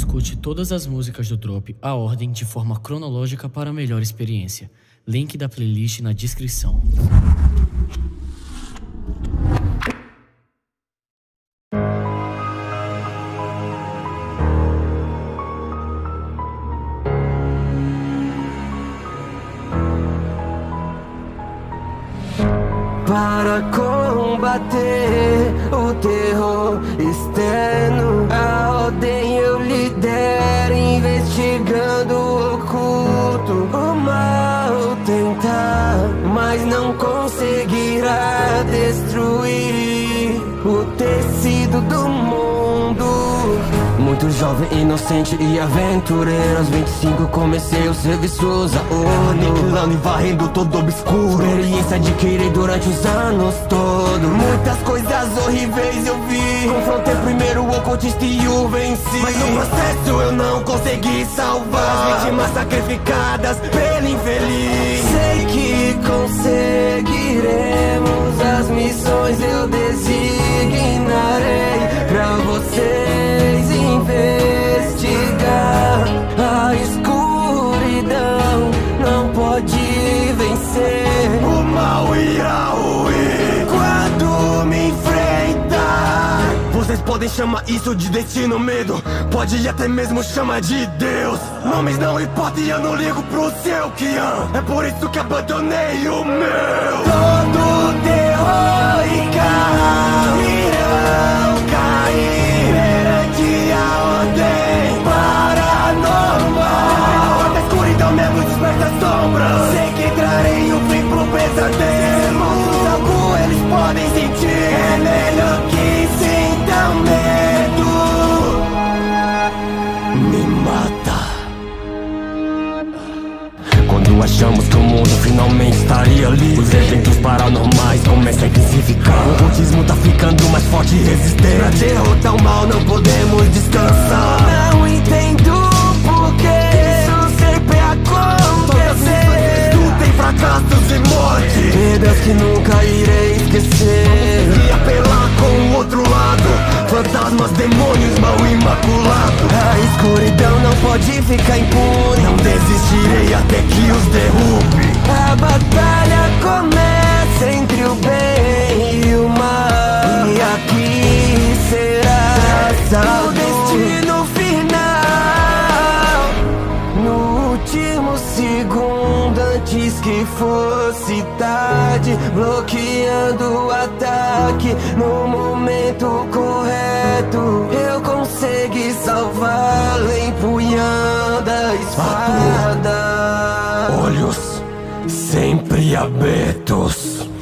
Escute todas as músicas do Drop, a ordem de forma cronológica para melhor experiência. Link da playlist na descrição. Para combater o terror externo, a ordem eu lidero, investigando o oculto. O mal tentar, mas não conseguirá destruir o tecido do mundo. Muito jovem, inocente e aventureiro, aos 25 comecei o serviço Zaono, aniquilando e varrendo todo obscuro. Experiência adquiri durante os anos todos. Muitas coisas horríveis eu vi. Confrontei primeiro o ocultista e o venci, mas no processo eu não consegui salvar as vítimas sacrificadas pelo infeliz. Sei que conseguiremos as missões, eu designarei pra vocês investigar. A escuridão não pode vencer, o mal irá ruir quando me enfrentar. Vocês podem chamar isso de destino, medo, pode até mesmo chamar de Deus. Nomes não importam e eu não ligo pro seu Kian, é por isso que abandonei o meu. Todo terror e caos irão cair perante a ordem paranormal. A escuridão mesmo desperta sombras, sei que trarei o fim pro pesadelo. Algo eles podem sentir, é melhor que sintam medo. Me mata. Quando achamos que o mundo finalmente estaria livre, os eventos paranormais começam a intensificar. O ocultismo tá ficando mais forte e resistente. Pra derrotar o mal não podemos descansar. Não entendo por que isso sempre acontece. Todas as lutas, fracassos e morte, perdas que nunca irei esquecer. E apelar com o outro lado, fantasmas, demônios, mal imaculado. A escuridão não pode ficar impune, não desistirei até que os derrube. A batalha começa entre o bem e o mal, e aqui será o destino final. No último segundo, antes que fosse tarde, bloqueando o ataque no momento correto, eu consegui salvá-la empunhando a espada. Olhos sempre abertos.